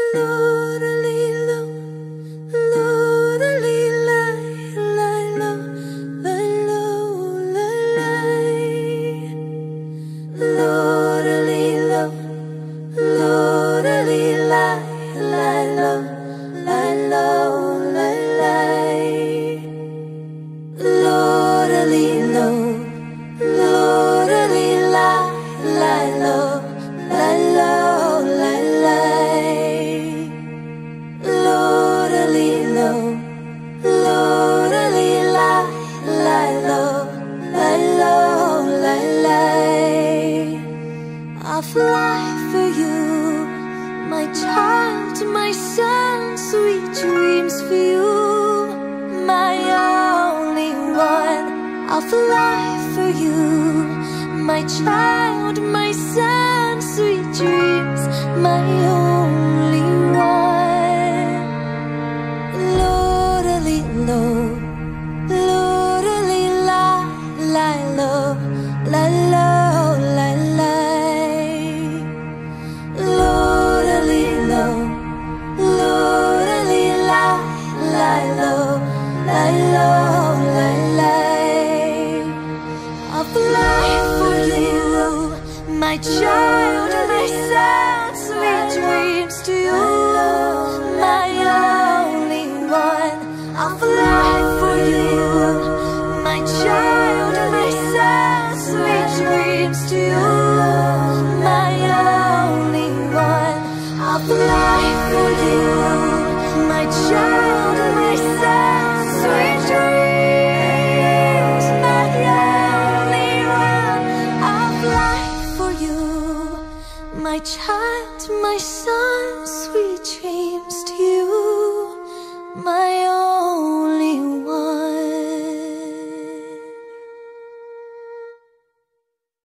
I'll fly for you, my child, my son, sweet dreams for you, my only one. I'll fly for you, my child, my son, sweet dreams, my only one. Lo-da-lee-lo, lo-da-lee-la, la-lo, la-lo, la-la. Lo-da-lee-lo, lo-da-lee-la, la-lo, la-lo, la-la. I'll fly for you, my child, my son, sweet dreams to you, my only one. I'll fly for you, my child, my son, sweet dreams to you, my only one. I'll fly for you, my child, my son, sweet dreams, my only one. I'll fly for you, my child, my son.